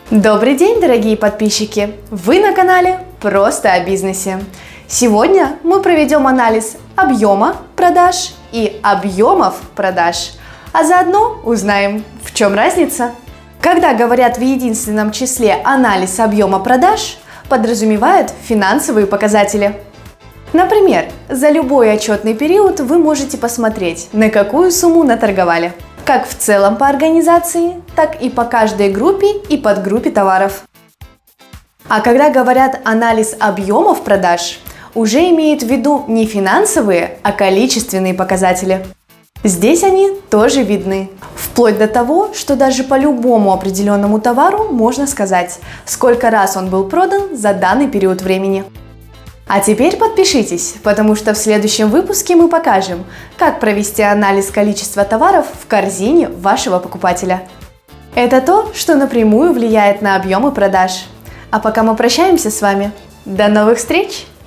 Добрый день, дорогие подписчики! Вы на канале «Просто о бизнесе». Сегодня мы проведем анализ объема продаж и объемов продаж, а заодно узнаем, в чем разница. Когда говорят в единственном числе анализ объема продаж, подразумевают финансовые показатели. Например, за любой отчетный период вы можете посмотреть, на какую сумму наторговали. Как в целом по организации, так и по каждой группе и подгруппе товаров. А когда говорят анализ объемов продаж, уже имеют в виду не финансовые, а количественные показатели. Здесь они тоже видны. Вплоть до того, что даже по любому определенному товару можно сказать, сколько раз он был продан за данный период времени. А теперь подпишитесь, потому что в следующем выпуске мы покажем, как провести анализ количества товаров в корзине вашего покупателя. Это то, что напрямую влияет на объемы продаж. А пока мы прощаемся с вами. До новых встреч!